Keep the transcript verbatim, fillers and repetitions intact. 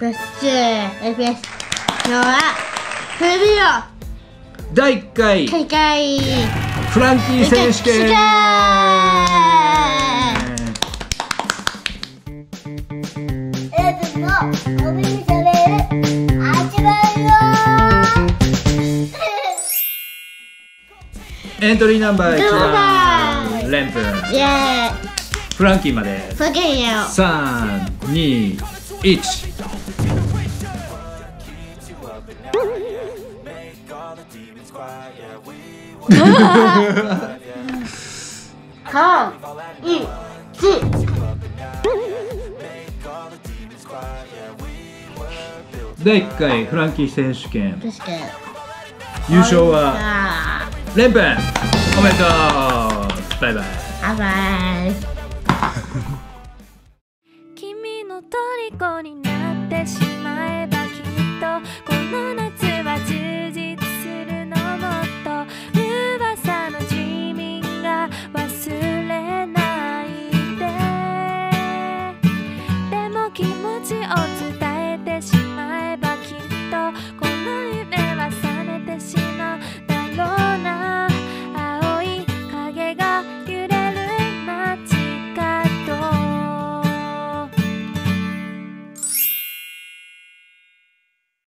プラスじゅうエフエスのはフルビオだいいっかい大会フランキー選手権。 エブのお耳食べる始まるよ。 エントリーナンバーいちばんレンプン、 イエーイフランキーまでフランキーよさんにいち。 さんにいち。 だいいっかいフランキー選手権確かに優勝はあレンプン、おめでとう。バイバイ。 バイバイ。 君の虜になってしまえばきっとこの夏は充実するの。もっと噂の地味が忘れないで。でも気持ちを